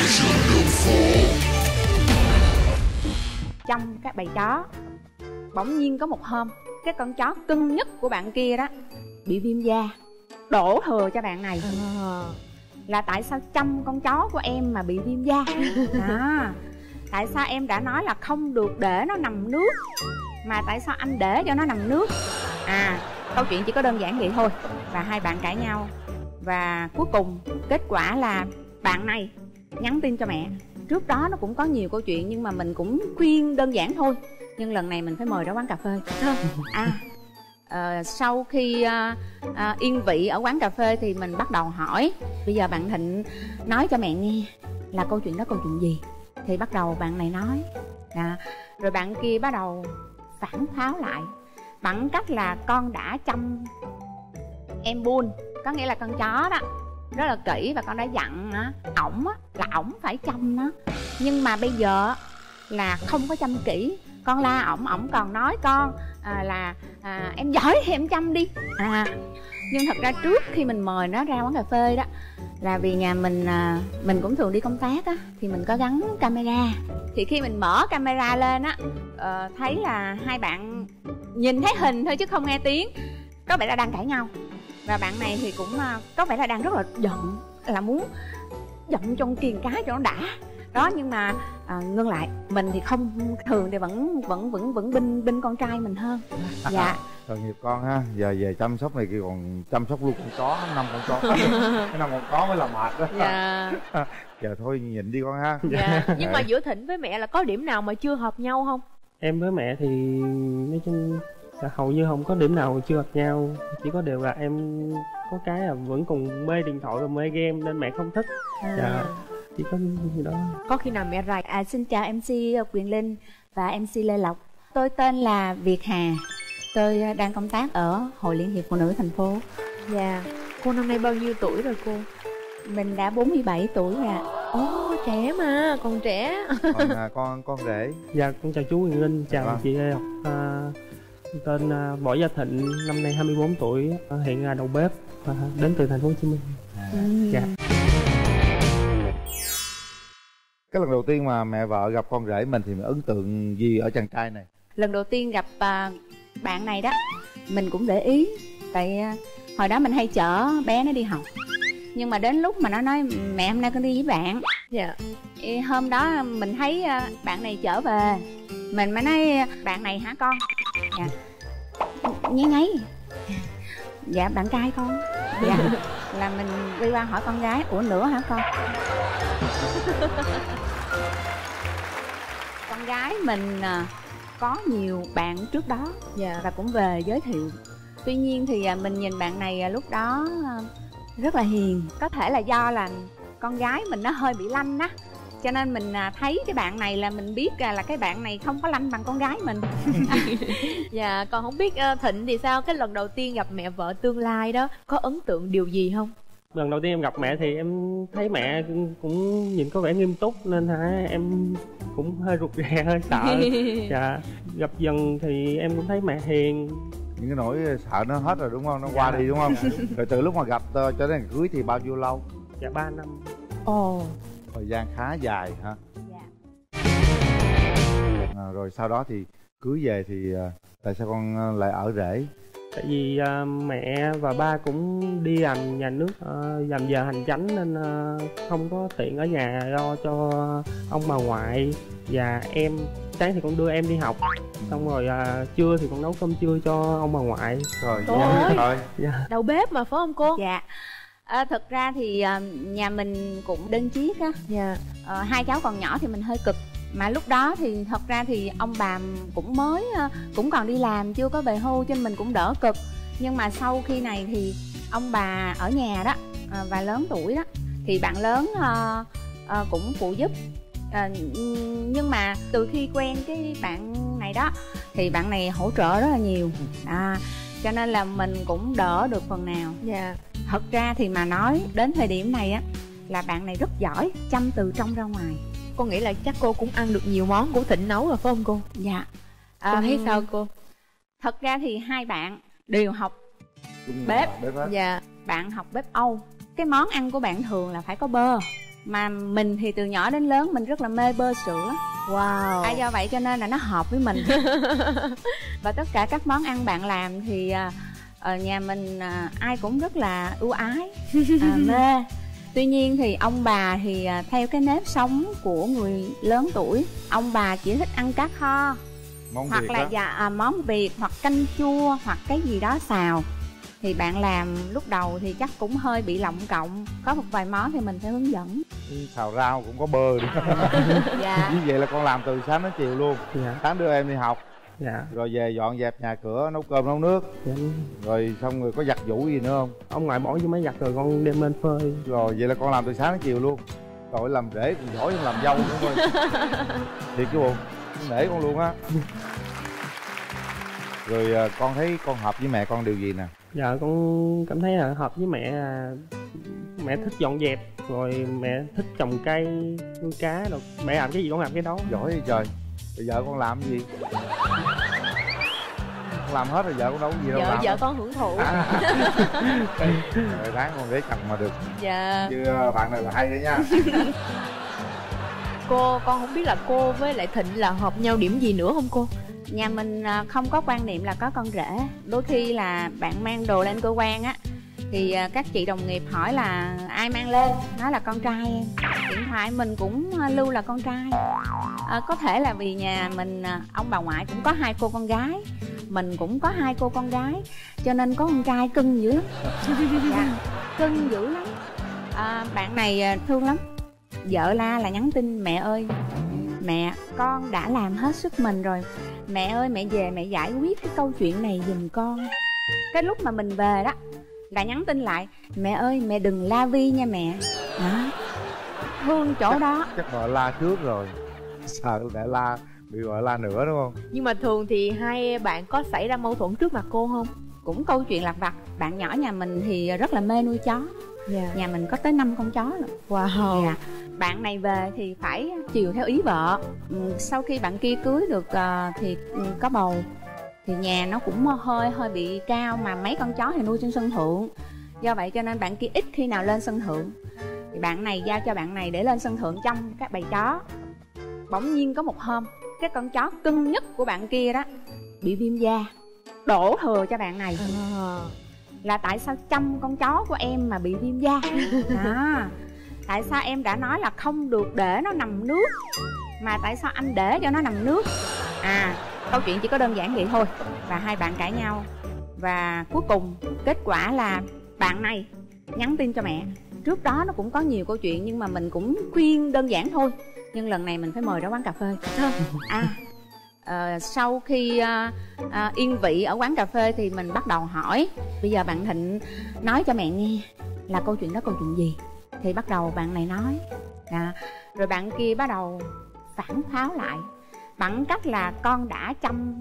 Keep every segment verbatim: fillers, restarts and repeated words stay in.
Trong các bầy chó, bỗng nhiên có một hôm, cái con chó cưng nhất của bạn kia đó bị viêm da, đổ thừa cho bạn này. à. Là tại sao chăm con chó của em mà bị viêm da? à, Tại sao em đã nói là không được để nó nằm nước, mà tại sao anh để cho nó nằm nước? À, câu chuyện chỉ có đơn giản vậy thôi. Và hai bạn cãi nhau. Và cuối cùng kết quả là bạn này nhắn tin cho mẹ. Trước đó nó cũng có nhiều câu chuyện, nhưng mà mình cũng khuyên đơn giản thôi. Nhưng lần này mình phải mời ra quán cà phê. À, uh, sau khi uh, uh, yên vị ở quán cà phê thì mình bắt đầu hỏi: bây giờ bạn Thịnh nói cho mẹ nghe là câu chuyện đó câu chuyện gì? Thì bắt đầu bạn này nói à, rồi bạn kia bắt đầu phản pháo lại bằng cách là con đã chăm em buôn, có nghĩa là con chó đó rất là kỹ, và con đã dặn á, ổng á, là ổng phải chăm nó. Nhưng mà bây giờ là không có chăm kỹ, con la ổng, ổng còn nói con à, là à, em giỏi thì em chăm đi. à, Nhưng thật ra trước khi mình mời nó ra quán cà phê đó, là vì nhà mình à, mình cũng thường đi công tác á, thì mình có gắn camera. Thì khi mình mở camera lên á, uh, thấy là hai bạn nhìn thấy hình thôi chứ không nghe tiếng, có vẻ là đang cãi nhau. Và bạn này thì cũng uh, có vẻ là đang rất là giận, là muốn giận trong kiềng cái cho nó đã đó. Nhưng mà à, ngưng lại, mình thì không, thường thì vẫn vẫn vẫn vẫn binh binh con trai mình hơn. Dạ. Tội nghiệp con ha, giờ về chăm sóc này kia còn chăm sóc luôn con chó, năm con chó. Cái năm con chó mới là mệt đó. Dạ. Giờ thôi nhịn đi con ha. Dạ. Nhưng mà giữa Thịnh với mẹ là có điểm nào mà chưa hợp nhau không? Em với mẹ thì nói chung là hầu như không có điểm nào chưa hợp nhau. Chỉ có điều là em có cái là vẫn còn mê điện thoại và mê game nên mẹ không thích. à. Dạ. Chỉ có gì đó. Có khi nào mẹ rài? À, xin chào em xê Quyền Linh và em xê Lê Lộc. Tôi tên là Việt Hà. Tôi đang công tác ở Hội Liên hiệp Phụ nữ thành phố. Dạ. Cô năm nay bao nhiêu tuổi rồi cô? Mình đã bốn mươi bảy tuổi rồi ạ. Ồ, trẻ mà, còn trẻ. Còn à, con con rể. Dạ, con chào chú Quyền Linh, chào Vâng. chị Lê Lộc. À, tên à, Võ Gia Thịnh, năm nay hai mươi bốn tuổi, à, hiện là đầu bếp, à, đến từ thành phố Hồ Chí Minh. À. Ừ. Dạ. Cái lần đầu tiên mà mẹ vợ gặp con rể mình thì mình ấn tượng gì ở chàng trai này? Lần đầu tiên gặp uh, bạn này đó, mình cũng để ý. Tại uh, hồi đó mình hay chở bé nó đi học. Nhưng mà đến lúc mà nó nói mẹ hôm nay con đi với bạn. Dạ. Thì hôm đó mình thấy uh, bạn này trở về, mình mới nói bạn này hả con? Dạ. Nhí ngáy. Dạ bạn trai con. Dạ. Là mình đi qua hỏi con gái: ủa nữa hả con? Con gái mình uh, có nhiều bạn trước đó. Dạ. Và cũng về giới thiệu. Tuy nhiên thì uh, mình nhìn bạn này uh, lúc đó uh, rất là hiền. Có thể là do là con gái mình nó hơi bị lanh á, cho nên mình uh, thấy cái bạn này là mình biết uh, là cái bạn này không có lanh bằng con gái mình. Dạ, còn không biết uh, Thịnh thì sao? Cái lần đầu tiên gặp mẹ vợ tương lai đó, có ấn tượng điều gì không? Lần đầu tiên em gặp mẹ thì em thấy mẹ cũng nhìn có vẻ nghiêm túc nên hả em cũng hơi rụt rè, hơi sợ. Dạ. Gặp dần thì em cũng thấy mẹ hiền. Những cái nỗi sợ nó hết rồi đúng không? Nó Dạ. qua đi đúng không? Rồi từ lúc mà gặp uh, cho đến cưới thì bao nhiêu lâu? Dạ ba năm. Ồ. Thời gian khá dài hả? Dạ. À, rồi sau đó thì cưới về thì uh, tại sao con uh, lại ở rể? Tại vì uh, mẹ và ba cũng đi làm nhà nước, uh, làm giờ hành chánh nên uh, không có tiện ở nhà lo cho ông bà ngoại. Và em sáng thì con đưa em đi học, xong rồi uh, trưa thì con nấu cơm trưa cho ông bà ngoại. Rồi, Trời ơi. rồi. Dạ. Đầu bếp mà phải không cô? Dạ. À, thực ra thì uh, nhà mình cũng đơn chiếc á. Dạ. uh, Hai cháu còn nhỏ thì mình hơi cực. Mà lúc đó thì thật ra thì ông bà cũng mới uh, cũng còn đi làm, chưa có về hưu, cho nên mình cũng đỡ cực. Nhưng mà sau khi này thì ông bà ở nhà đó, uh, và lớn tuổi đó, thì bạn lớn uh, uh, cũng phụ giúp. uh, Nhưng mà từ khi quen cái bạn này đó thì bạn này hỗ trợ rất là nhiều. à, Cho nên là mình cũng đỡ được phần nào. Dạ. Thật ra thì mà nói đến thời điểm này á, là bạn này rất giỏi chăm từ trong ra ngoài. Con nghĩ là chắc cô cũng ăn được nhiều món của Thịnh nấu rồi phải không cô? Dạ. Cô À, thấy sao cô? Thật ra thì hai bạn đều học Đúng bếp. rồi, bếp hết. Dạ. Bạn học bếp Âu. Cái món ăn của bạn thường là phải có bơ. Mà mình thì từ nhỏ đến lớn mình rất là mê bơ sữa. Wow. À, do vậy cho nên là nó hợp với mình. Và tất cả các món ăn bạn làm thì à, ở nhà mình à, ai cũng rất là ưu ái, à, mê. Tuy nhiên thì ông bà thì à, theo cái nếp sống của người lớn tuổi, ông bà chỉ thích ăn cá kho, món hoặc Việt là đó. dạ, à, món Việt, hoặc canh chua, hoặc cái gì đó xào. Thì bạn làm lúc đầu thì chắc cũng hơi bị lọng cộng, có một vài món thì mình phải hướng dẫn. Xào rau cũng có bơ nữa. Dạ. Như vậy là con làm từ sáng đến chiều luôn. Dạ. Sáng đưa em đi học, Dạ. rồi về dọn dẹp nhà cửa, nấu cơm nấu nước, Dạ. rồi xong rồi có giặt giũ gì nữa không? Ông ngoại bỏ vô máy giặt rồi con đem lên phơi. Rồi vậy là con làm từ sáng đến chiều luôn. Rồi làm rể còn giỏi hơn làm dâu nữa thôi. Thiệt chứ bộ, con nể con luôn á. Rồi à, con thấy con hợp với mẹ con điều gì nè? Dạ con cảm thấy là hợp với mẹ là mẹ thích dọn dẹp, rồi mẹ thích trồng cây, nuôi cá, rồi mẹ làm cái gì con làm cái đó. Giỏi vậy trời. Bây giờ con làm cái gì? Con làm hết rồi, vợ con đâu có gì đâu Vợ làm. vợ con hưởng thụ. À. Rồi tháng con để chồng mà được. Dạ. Chứ bạn này là hay đấy nha. Cô, con không biết là cô với lại Thịnh là hợp nhau điểm gì nữa không cô? Nhà mình à, không có quan niệm là có con rể. Đôi khi là bạn mang đồ lên cơ quan á, thì à, các chị đồng nghiệp hỏi là ai mang lên, nói là con trai em. Điện thoại mình cũng à, lưu là con trai. à, Có thể là vì nhà mình à, ông bà ngoại cũng có hai cô con gái, mình cũng có hai cô con gái, cho nên có con trai cưng dữ lắm. Dạ, cưng dữ lắm. à, Bạn này à, thương lắm. Vợ la là nhắn tin: mẹ ơi, mẹ, con đã làm hết sức mình rồi, mẹ ơi mẹ về mẹ giải quyết cái câu chuyện này giùm con. Cái lúc mà mình về đó là nhắn tin lại: mẹ ơi mẹ đừng la Vi nha mẹ. Đó, thương chỗ đó. Chắc vợ la trước rồi, sợ để la bị vợ la nữa đúng không? Nhưng mà thường thì hai bạn có xảy ra mâu thuẫn trước mặt cô không? Cũng câu chuyện lặt vặt. Bạn nhỏ nhà mình thì rất là mê nuôi chó. Dạ. Nhà mình có tới năm con chó rồi. Wow. Dạ. Bạn này về thì phải chiều theo ý vợ. ừ, Sau khi bạn kia cưới được uh, thì ừ, có bầu, thì nhà nó cũng hơi hơi bị cao, mà mấy con chó thì nuôi trên sân thượng. Do vậy cho nên bạn kia ít khi nào lên sân thượng. Thì bạn này giao cho bạn này để lên sân thượng trong các bầy chó. Bỗng nhiên có một hôm, cái con chó cưng nhất của bạn kia đó bị viêm da, đổ thừa cho bạn này. À. Là tại sao chăm con chó của em mà bị viêm da? À, tại sao em đã nói là không được để nó nằm nước, mà tại sao anh để cho nó nằm nước? À, câu chuyện chỉ có đơn giản vậy thôi. Và hai bạn cãi nhau. Và cuối cùng kết quả là bạn này nhắn tin cho mẹ. Trước đó nó cũng có nhiều câu chuyện, nhưng mà mình cũng khuyên đơn giản thôi. Nhưng lần này mình phải mời ra quán cà phê. À, uh, sau khi uh, uh, yên vị ở quán cà phê thì mình bắt đầu hỏi: bây giờ bạn Thịnh nói cho mẹ nghe là câu chuyện đó câu chuyện gì? Thì bắt đầu bạn này nói. À, rồi bạn kia bắt đầu phản pháo lại bằng cách là con đã chăm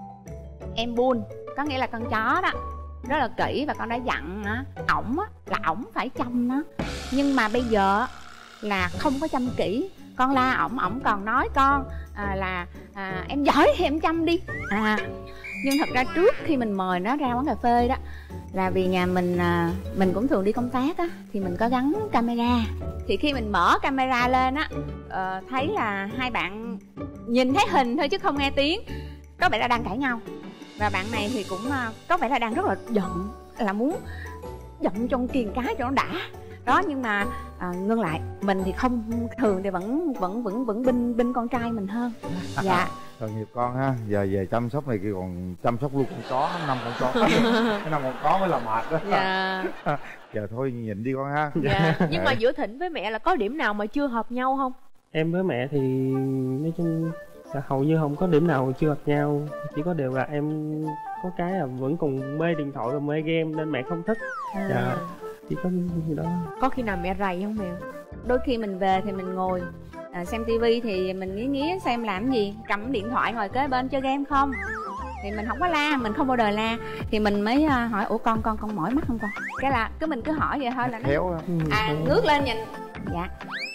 em Bun, có nghĩa là con chó đó, rất là kỹ, và con đã dặn á, ổng á, là ổng phải chăm nó. Nhưng mà bây giờ là không có chăm kỹ. Con la ổng, ổng còn nói con à, là à, em giỏi thì em chăm đi. À, nhưng thật ra trước khi mình mời nó ra quán cà phê đó, là vì nhà mình à, mình cũng thường đi công tác á, thì mình có gắn camera. Thì khi mình mở camera lên á, uh, thấy là hai bạn nhìn thấy hình thôi chứ không nghe tiếng, có vẻ là đang cãi nhau. Và bạn này thì cũng uh, có vẻ là đang rất là giận, là muốn giận trong kiềng cái cho nó đã đó. Nhưng mà à, ngưng lại, mình thì không, thường thì vẫn vẫn vẫn vẫn binh binh con trai mình hơn. Dạ. Tội nghiệp con ha, giờ về chăm sóc này kia còn chăm sóc luôn con chó, năm con chó. Cái năm con chó mới là mệt đó. Dạ. Giờ thôi nhịn đi con ha. Dạ. Nhưng mà giữa Thịnh với mẹ là có điểm nào mà chưa hợp nhau không? Em với mẹ thì nói chung là hầu như không có điểm nào chưa hợp nhau. Chỉ có điều là em có cái là vẫn còn mê điện thoại và mê game nên mẹ không thích. À. Dạ. Chỉ có gì đó. Có khi nào mẹ rầy không mẹ? Đôi khi mình về thì mình ngồi à, xem tivi thì mình nghĩ nghĩ xem làm cái gì, cầm điện thoại ngồi kế bên chơi game không. Thì mình không có la, mình không bao giờ la. Thì mình mới uh, hỏi: ủa con con con mỏi mắt không con? Cái là cứ mình cứ hỏi vậy thôi là nó Khéo ha. à, ngước lên nhìn. Dạ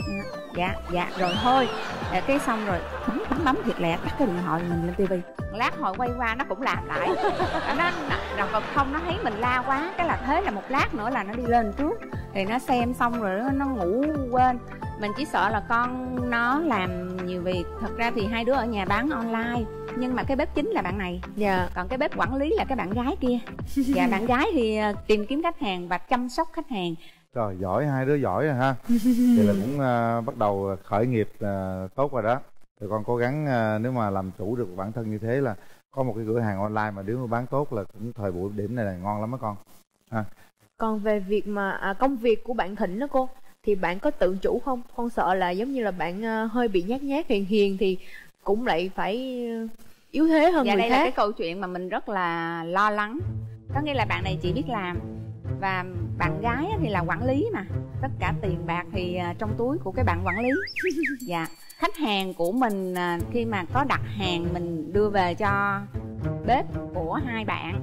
dạ dạ rồi thôi. À, cái xong rồi bấm bấm bấm thiệt lẹ, tắt cái điện thoại mình lên tivi. Lát hồi quay qua nó cũng làm lại. Nó rồi còn không, nó thấy mình la quá, cái là thế là một lát nữa là nó đi lên trước, thì nó xem xong rồi nó, nó ngủ quên. Mình chỉ sợ là con nó làm nhiều việc. Thật ra thì hai đứa ở nhà bán online, nhưng mà cái bếp chính là bạn này. Dạ. Còn cái bếp quản lý là cái bạn gái kia. Và bạn gái thì tìm kiếm khách hàng và chăm sóc khách hàng. Rồi, giỏi, hai đứa giỏi rồi ha. Thì là cũng uh, bắt đầu khởi nghiệp uh, tốt rồi đó. Thì con cố gắng uh, nếu mà làm chủ được bản thân như thế là có một cái cửa hàng online mà nếu mà bán tốt là cũng thời buổi điểm này là ngon lắm đó con ha. Còn về việc mà à, công việc của bạn Thịnh đó cô, thì bạn có tự chủ không? Con sợ là giống như là bạn uh, hơi bị nhát nhát hiền hiền thì cũng lại phải yếu thế hơn dạ, người đây khác. Là cái câu chuyện mà mình rất là lo lắng. Có nghĩa là bạn này chỉ biết làm và bạn gái thì là quản lý mà. Tất cả tiền bạc thì trong túi của cái bạn quản lý. Dạ. Khách hàng của mình khi mà có đặt hàng mình đưa về cho bếp của hai bạn.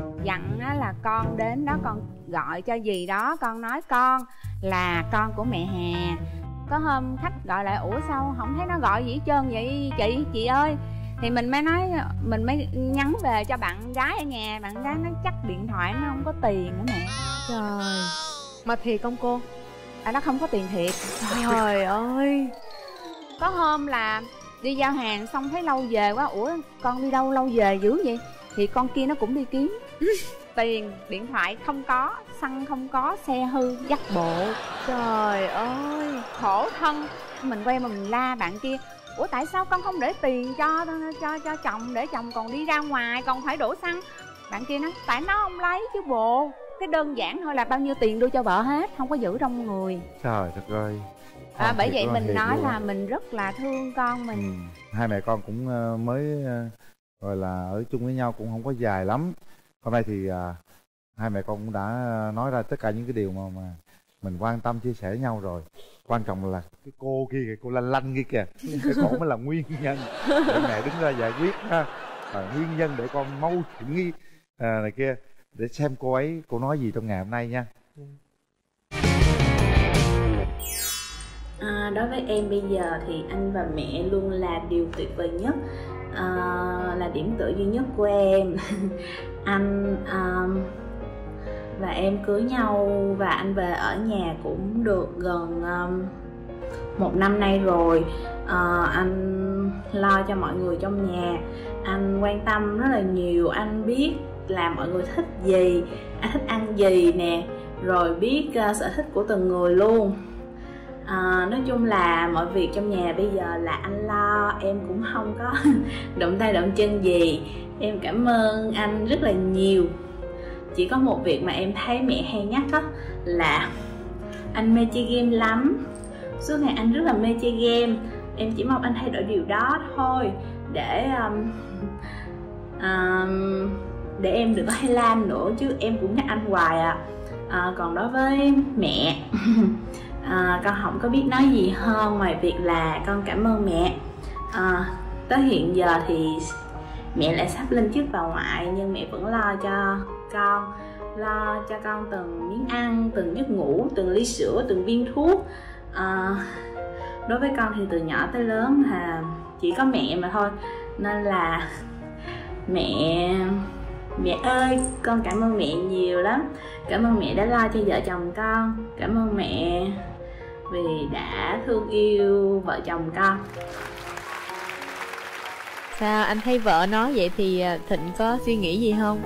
Dặn là con đến đó con gọi cho gì đó, con nói con là con của mẹ Hà. Có hôm khách gọi lại, ủa sao không thấy nó gọi gì hết trơn vậy chị, chị ơi. Thì mình mới nói, mình mới nhắn về cho bạn gái ở nhà. Bạn gái nó chắc điện thoại nó không có tiền nữa mẹ. Trời. Mà thiệt không cô? À, nó không có tiền thiệt. Trời ơi. Có hôm là đi giao hàng xong thấy lâu về quá, ủa con đi đâu lâu về dữ vậy? Thì con kia nó cũng đi kiếm. Tiền, điện thoại không có, xăng không có, xe hư, dắt bộ. Trời ơi, khổ thân. Mình quay mà mình la bạn kia, ủa tại sao con không để tiền cho cho cho chồng, để chồng còn đi ra ngoài còn phải đổ xăng. Bạn kia nói tại nó không lấy chứ bộ. Cái đơn giản thôi là bao nhiêu tiền đưa cho vợ hết, không có giữ trong người. Trời thật ơi. À, bởi vậy mình nói là mình rất là thương con mình. Ừ. Hai mẹ con cũng mới gọi là ở chung với nhau cũng không có dài lắm. Hôm nay thì à, hai mẹ con cũng đã nói ra tất cả những cái điều mà mà mình quan tâm chia sẻ với nhau rồi. Quan trọng là cái cô kia kìa, cô lanh lanh kia kìa, cái cổ mới là nguyên nhân để mẹ đứng ra giải quyết ha. À, nguyên nhân để con mâu thuẫn nghi à, này kia, để xem cô ấy cô nói gì trong ngày hôm nay nha. À, đối với em bây giờ thì anh và mẹ luôn là điều tuyệt vời nhất, à, là điểm tựa duy nhất của em. Anh à, và em cưới nhau và anh về ở nhà cũng được gần um, một năm nay rồi. À, anh lo cho mọi người trong nhà, anh quan tâm rất là nhiều, anh biết là mọi người thích gì, anh thích ăn gì nè, rồi biết uh, sở thích của từng người luôn. À, nói chung là mọi việc trong nhà bây giờ là anh lo, em cũng không có động tay động chân gì. Em cảm ơn anh rất là nhiều. Chỉ có một việc mà em thấy mẹ hay nhắc đó là anh mê chơi game lắm. Suốt ngày anh rất là mê chơi game. Em chỉ mong anh thay đổi điều đó thôi, để um, um, để em đừng có hay lam nữa, chứ em cũng nhắc anh hoài à. À, còn đối với mẹ à, con không có biết nói gì hơn ngoài việc là con cảm ơn mẹ. À, tới hiện giờ thì mẹ lại sắp lên chức bà ngoại, nhưng mẹ vẫn lo cho con, lo cho con từng miếng ăn, từng giấc ngủ, từng ly sữa, từng viên thuốc. À, đối với con thì từ nhỏ tới lớn là chỉ có mẹ mà thôi, nên là mẹ mẹ ơi, con cảm ơn mẹ nhiều lắm. Cảm ơn mẹ đã lo cho vợ chồng con, cảm ơn mẹ vì đã thương yêu vợ chồng con. Sao anh thấy vợ nói vậy thì Thịnh có suy nghĩ gì không?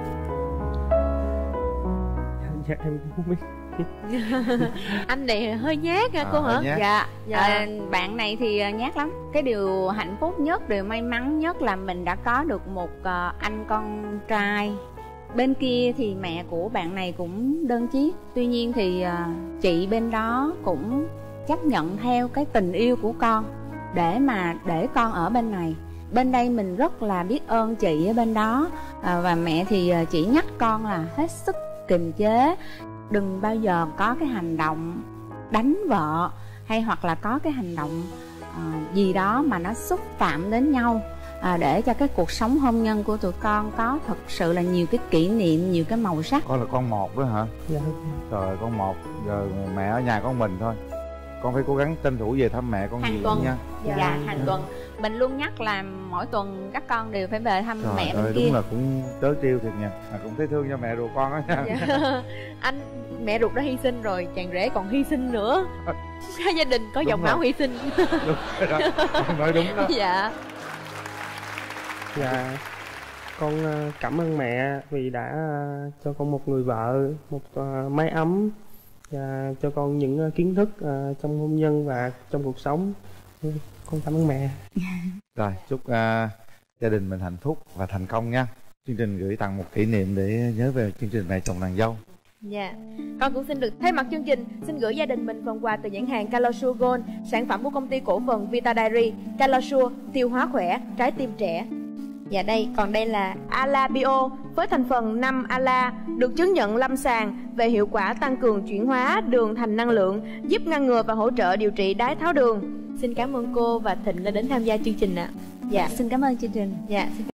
Dạ em không biết. Anh này hơi nhát hả à, cô hả? Nhát. Dạ, Dạ. À, bạn này thì nhát lắm. Cái điều hạnh phúc nhất, điều may mắn nhất là mình đã có được một uh, anh con trai. Bên kia thì mẹ của bạn này cũng đơn chiếc. Tuy nhiên thì uh, chị bên đó cũng chấp nhận theo cái tình yêu của con để mà để con ở bên này. Bên đây mình rất là biết ơn chị ở bên đó. à, Và mẹ thì chỉ nhắc con là hết sức kiềm chế, đừng bao giờ có cái hành động đánh vợ, hay hoặc là có cái hành động uh, gì đó mà nó xúc phạm đến nhau, à, để cho cái cuộc sống hôn nhân của tụi con có thật sự là nhiều cái kỷ niệm, nhiều cái màu sắc. Con là con một đó hả? Dạ. Trời ơi, con một, giờ mẹ ở nhà con mình thôi. Con phải cố gắng tranh thủ về thăm mẹ con Hàng nhiều tuần nha. Dạ, dạ hàng tuần. mình luôn nhắc là mỗi tuần các con đều phải về thăm Trời mẹ ơi, bên kia. đúng là cũng trớ trêu thiệt nha, mà cũng thấy thương cho mẹ ruột con đó nha. Dạ. Anh mẹ ruột đã hy sinh rồi, chàng rể còn hy sinh nữa. Cả gia đình có Đúng dòng rồi. máu hy sinh. Đúng rồi đó, con nói đúng đó. Dạ. Dạ, con ờ, cảm ơn mẹ vì đã ờ, cho con một người vợ, một ờ, mái ấm, và cho con những ờ, kiến thức ờ, trong hôn nhân và trong cuộc sống. Ừ, con cảm ơn mẹ. Rồi, chúc uh, gia đình mình hạnh phúc và thành công nha. Chương trình gửi tặng một kỷ niệm để nhớ về chương trình Mẹ chồng nàng dâu. Dạ, con cũng xin được thay mặt chương trình xin gửi gia đình mình phần quà từ nhãn hàng Calasure Gold, sản phẩm của công ty cổ phần Vita Dairy. Calasure, tiêu hóa khỏe, trái tim trẻ. Dạ đây, còn đây là Ala Bio với thành phần năm Ala, được chứng nhận lâm sàng về hiệu quả tăng cường chuyển hóa đường thành năng lượng, giúp ngăn ngừa và hỗ trợ điều trị đái tháo đường. Xin cảm ơn cô và Thịnh đã đến tham gia chương trình ạ. Dạ, Xin cảm ơn chương trình. dạ, xin cảm